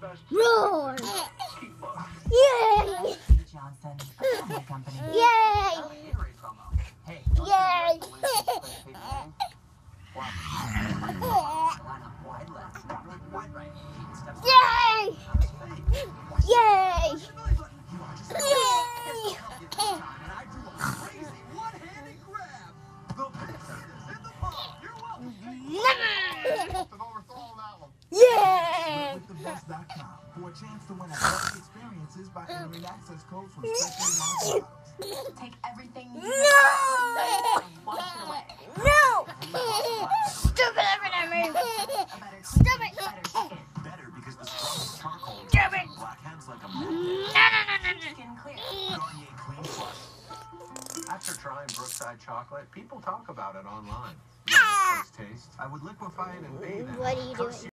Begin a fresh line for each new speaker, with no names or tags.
Roar! Yay!
Johnson, a family company.
Yay!
Hey,
Yay! Yay! Yay! Yay! Yeah!
For a chance to win athletic experiences by entering access codes from specially marked.
Take everything you
No!
and wash it away.
No! Stupid everything! Stupid!
Better because the strongest charcoal
Stupid!
black hands like a
Skin clear.
Garnier Clean Plus.
After trying Brookside chocolate, people talk about it online. Love its taste. I would liquefy it and bathe in it.
What are you doing?